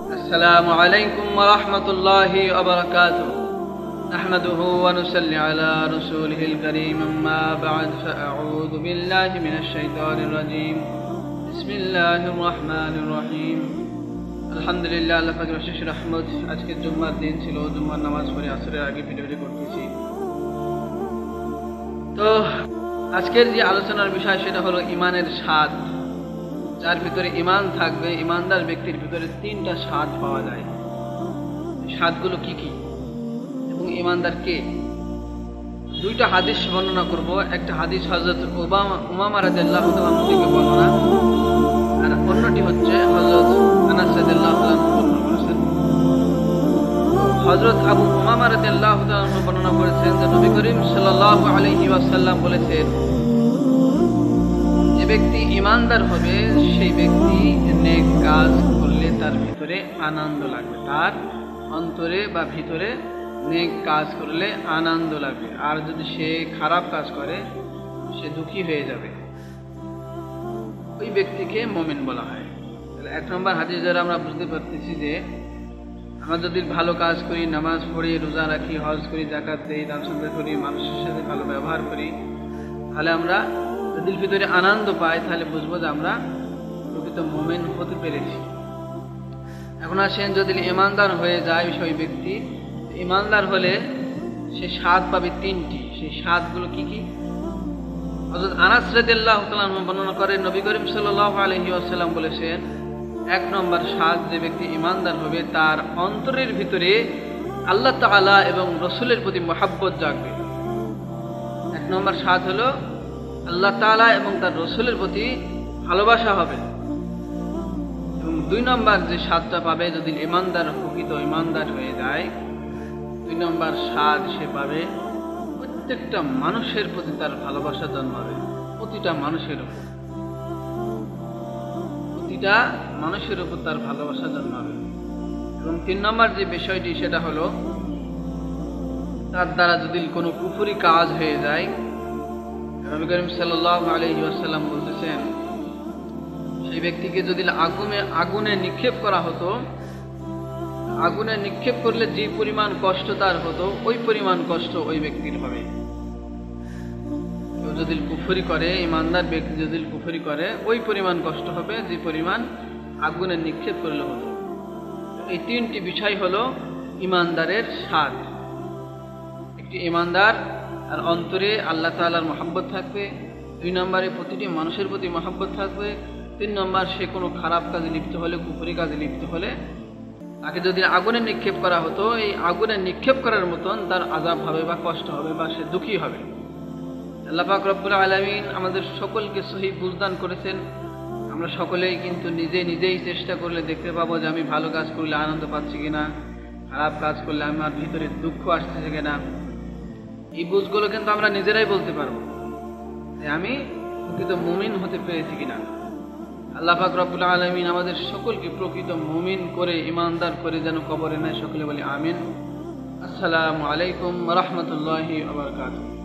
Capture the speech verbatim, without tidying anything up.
السلام عليكم ورحمة الله وبركاته. نحمده ونصلي على رسوله الكريم. أما بعد فأعوذ بالله من الشيطان الرجيم. بسم الله الرحمن الرحيم. الحمد لله আল্লাহ পাকের অশেষ রহমত। আজকে জুম্মার দিন ছিল, জুম্মার নামাজ পড়ে আসরের আগে ভিডিওটি করতেছি। তো আজকের যে আলোচনার বিষয় সেটা হলো ইমানের স্বাদ। যার ভিতরে ইমান থাকবে, ইমানদার ব্যক্তির ভিতরে তিনটা স্বাদ পাওয়া যায়। স্বাদগুলো কি কি এবং ইমানদার কে? দুইটা হাদিস বর্ণনা করব। একটা হাদিস হযরত উমামা রাদিয়াল্লাহু তাআলা থেকে বর্ণনা, আর অন্যটি হচ্ছে হযরত আনাস রাদিয়াল্লাহু তাআলা বর্ণনা করেছেন। হযরত আবু উমামা রাদিয়াল্লাহু তাআলা বর্ণনা করেছেন যে নবী করিম সাল্লাল্লাহু আলাইহি ওয়াসাল্লাম বলেছেন, যে ব্যক্তি ইমানদার হবে সেই ব্যক্তি নেক কাজ করলে তার ভিতরে আনন্দ লাগবে, তার অন্তরে বা ভিতরে নেক কাজ করলে আনন্দ লাগবে। আর যদি সে খারাপ কাজ করে সে দুঃখী হয়ে যাবে। ওই ব্যক্তিকে মুমিন বলা হয়। তাহলে এক নম্বর হাদিস দ্বারা আমরা বুঝতে পারতেছি যে আমরা যদি ভালো কাজ করি, নামাজ পড়ি, রোজা রাখি, হজ করি, যাকাত দেই, দান সদকা করি, মানুষের সাথে ভালো ব্যবহার করি, তাহলে আমরা দিল ভিতরে আনন্দ পাই, তাহলে বুঝবো যে আমরা প্রকৃত মুমিন হতে পেরেছি। এখন আসেন, যদি ইমানদার হয়ে যায় সেই ব্যক্তি, ইমানদার হলে সে স্বাদ পাবে তিনটি। সেই স্বাদগুলো কি কি? হযরত আনাস রাদিয়াল্লাহু তাআলা বর্ণনা করেন, নবী করিম সাল্লাল্লাহু আলাইহি ওয়াসাল্লাম বলেছেন, এক নম্বর স্বাদ, যে ব্যক্তি ইমানদার হবে তার অন্তরের ভিতরে আল্লাহ তাআলা এবং রাসূলের প্রতি মহব্বত জাগবে। এক নম্বর স্বাদ হলো আল্লাহ তাআলা এবং তার রাসূলের প্রতি ভালোবাসা হবে। এবং দুই নম্বর যে স্বাদটা পাবে, যদি ইমানদার প্রকৃত ইমানদার হয়ে যায়, দুই নম্বর স্বাদ সে পাবে প্রত্যেকটা মানুষের প্রতি তার ভালোবাসা জন্মাবে। প্রতিটা মানুষের উপর প্রতিটা মানুষের উপর তার ভালোবাসা জন্মাবে। এবং তিন নম্বর যে বিষয়টি সেটা হলো, তার দ্বারা যদি কোনো কুফরি কাজ হয়ে যায়, নবী করিম সাল্লাল্লাহু আলাইহি ওয়াসাল্লাম বলতেছেন, সেই ব্যক্তিকে যদি আগুনে আগুনে নিক্ষেপ করা হতো, আগুনে নিক্ষেপ করলে যে পরিমাণ কষ্ট তার হতো, ওই পরিমাণ কষ্ট ওই ব্যক্তির হবে। কেউ যদি কুফরি করে, ইমানদার ব্যক্তি যদি কুফরি করে, ওই পরিমাণ কষ্ট হবে যে পরিমাণ আগুনে নিক্ষেপ করলে হতো। এই তিনটি বিষয় হলো ইমানদারের স্বাদ। একটি ইমানদার আর অন্তরে আল্লাহ তাআলার মহব্বত থাকবে, দুই নম্বরে প্রতিটি মানুষের প্রতি মহব্বত থাকবে, তিন নম্বর সে কোনো খারাপ কাজে লিপ্ত হলে, কুফরি কাজে লিপ্ত হলে তাকে যদি আগুনে নিক্ষেপ করা হতো, এই আগুনে নিক্ষেপ করার মতন তার আযাব হবে বা কষ্ট হবে বা সে দুঃখী হবে। আল্লাহ পাক রব্বুল আলামিন আমাদের সকলকে সহিহ বুঝদান করেছেন। আমরা সকলেই কিন্তু নিজে নিজেই চেষ্টা করলে দেখতে পাবো যে আমি ভালো কাজ করলে আনন্দ পাচ্ছি কিনা, খারাপ কাজ করলে আমার ভিতরে দুঃখ আসতেছে কিনা। এই বুঝগুলো কিন্তু আমরা নিজেরাই বলতে পারবো যে আমি প্রকৃত মুমিন হতে পেরেছি কিনা। আল্লাহ পাক রব্বুল আলামিন আমাদের সকলকে প্রকৃত মুমিন করে, ইমানদার করে যেন কবরে নেয়। সকলে বলি আমিন। আসসালামু আলাইকুম ওয়া রাহমাতুল্লাহি ওয়া বারাকাতুহু।